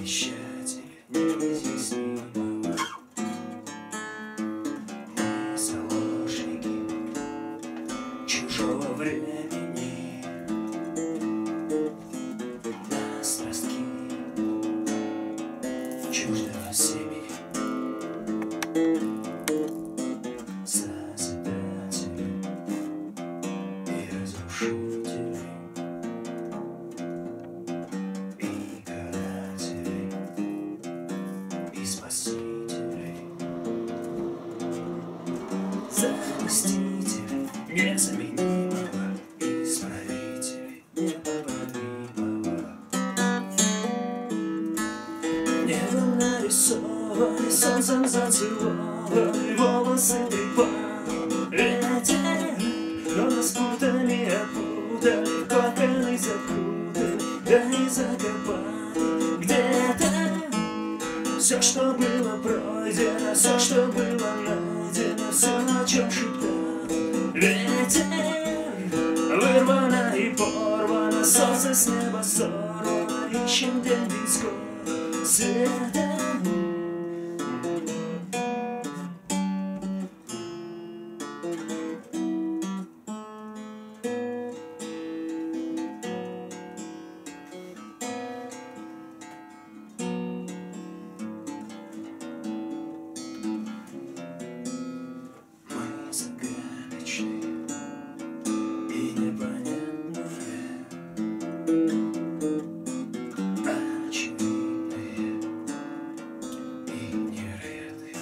обещатель неизъяснимого. Мы заложники чужого времени. Нас ростки чуждого семени. Созидатели и разрушители, и каратели, и спасители, заместители незаменимого, исправители непоправимого. Небо нарисованы, солнцем зацелованы, волосы трепал ветер, но нас путами опутали, коконы запутали, да и закопали где-то. Все, что было пройдено, все, что было найдено, все, о чем шептал ветер, вырвано и порвано, солнце с неба сорвано, ищем день дисков света. Мы загадочные и непонятные, очевидные и невероятные,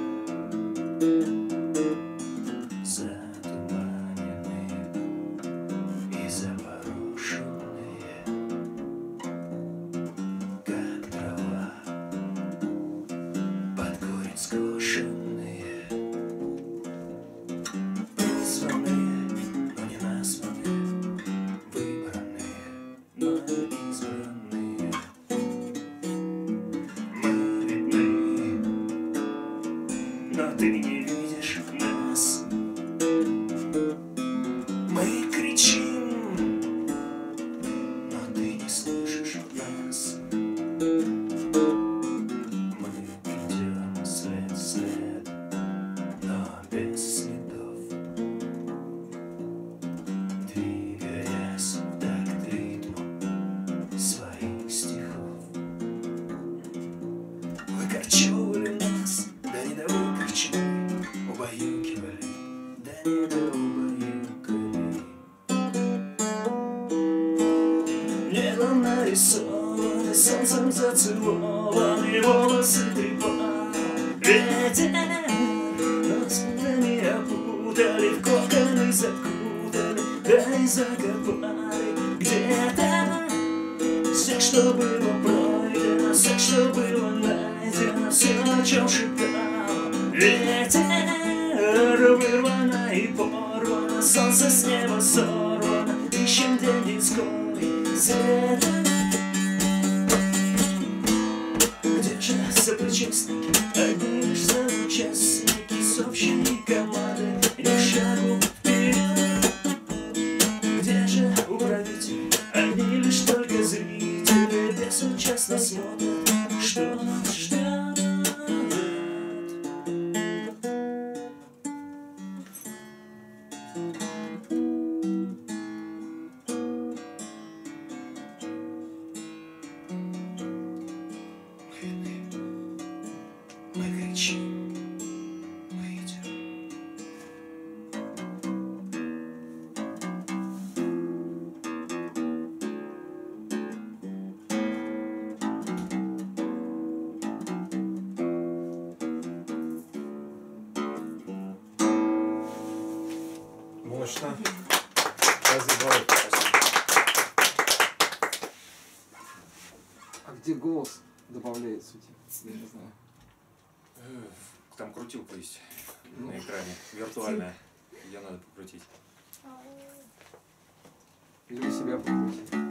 затуманенные и запорошенные, как трава под корень скошенные, призванные, но не названные, выбранные, но не избранные. Мы видны, но ты не видишь нас. Мы кричим, но ты не слышишь нас. Мы идем след в след, но без следов, двигаясь в такт ритму своих стихов. Выкорчевывали нас, да не довыкорчевали, убаюкивали, да не доубаюкали. Небо нарисованы, солнцем зацелованы, волосы трепал ветер, нас путами опутали, в коконы закутали, да и закопали где-то. Все, что было пройдено, все, что было найдено, все, о чем шептал ветер, вырвано и порвано, солнце с неба сорвано, ищем день дисковый света. Где же сопричастники, одни лишь соучастники с общей командой, ни шагу вперед? Где же управители, одни лишь только зрители, безучастно смотрят, что нас ждет? Мы кричим, мы идем. Мощно. Спасибо. А где голос добавляется у тебя? Я не знаю. Там крутилка есть на экране, виртуальная. Ее надо покрутить. Или вы себя покрутите?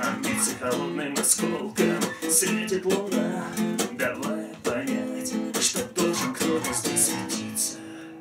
амбиций холодным осколком светит луна. Давай понять, что должен кто-то здесь светиться.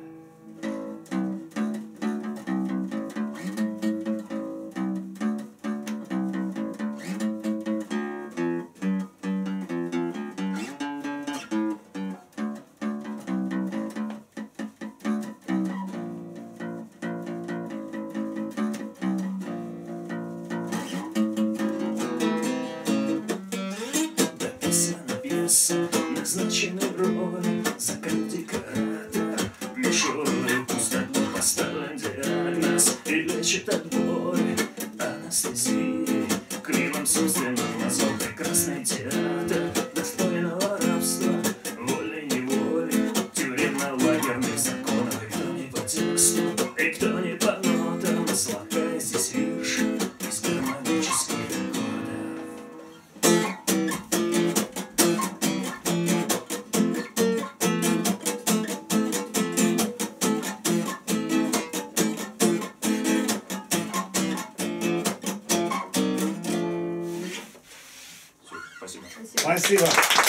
Назначенный роли, закрыт декоратор, черную пустоту поставлен диагноз и лечит от боли анестезии. Клином собственным назвал прекрасный театр достойного рабства, волей-неволей, тюремно-лагерных законов. И кто не по тексту, и кто не по нотам, сладкая здесь вирш из гармонических аккордов. Спасибо. Спасибо.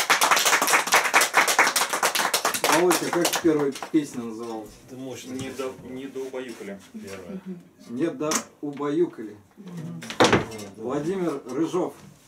Володя, как первая песня называлась? Ты можешь. Не доубаюкали первое. Нет, да, убаюкали. Владимир Рыжов.